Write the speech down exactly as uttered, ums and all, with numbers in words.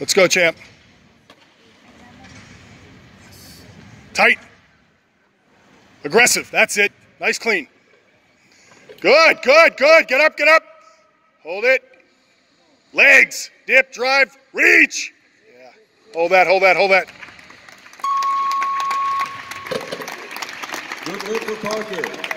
Let's go, champ. Tight. Aggressive. That's it. Nice clean. Good, good, good. Get up, get up. Hold it. Legs. Dip, drive, reach. Yeah. Hold that, hold that, hold that. Good move for Parker.